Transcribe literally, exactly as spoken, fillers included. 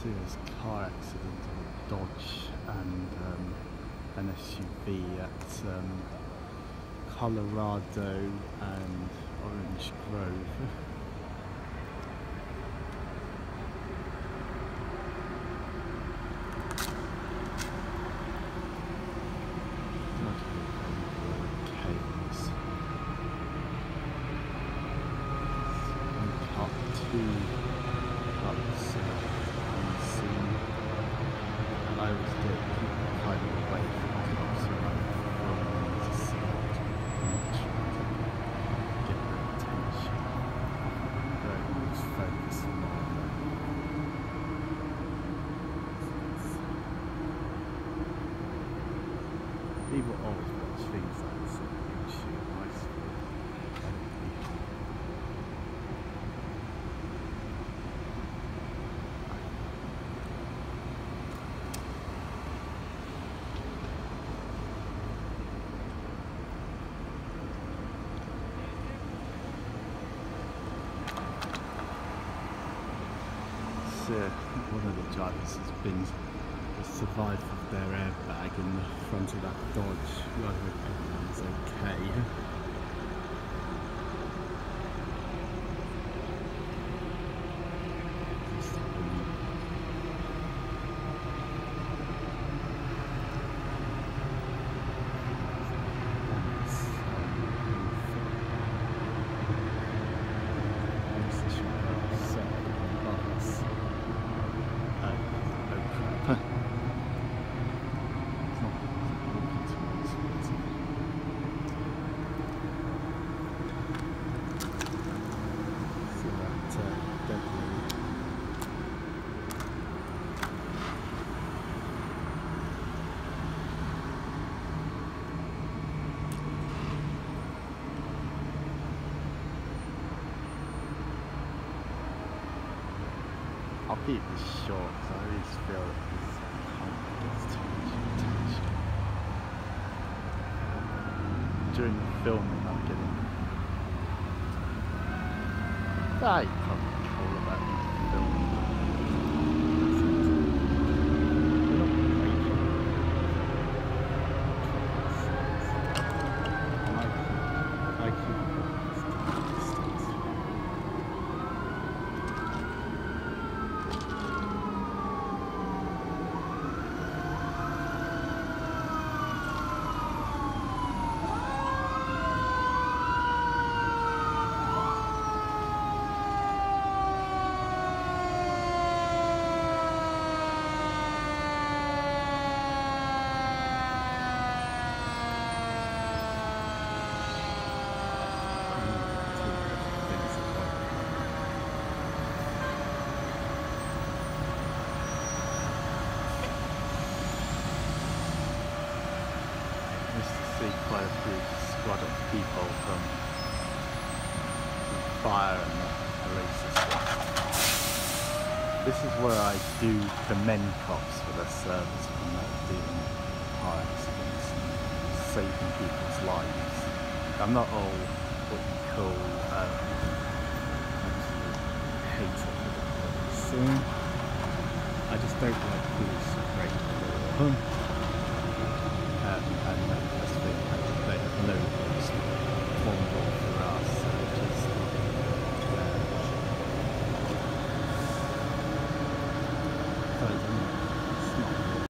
serious car accident of a Dodge and um, an S U V at um, Colorado and Orange Grove. I was dead, keep kind of away from the cops around to see it, and try to get their attention. Very much focusing on them. People always watch things like this on YouTube, I swear. Uh, one of the drivers has been has survived with their airbag in the front of that Dodge. I hope everyone's okay. I'll keep this short because I really feel that this content gets too much attention. During the filming I'm getting very comfortable about the filming. I keep quite a few squad of people from the fire and the police system. This is where I do commend cops for their service when they're dealing with car accidents and saving people's lives. I'm not all what you call um, hater for the police. I just don't like police breaking the law.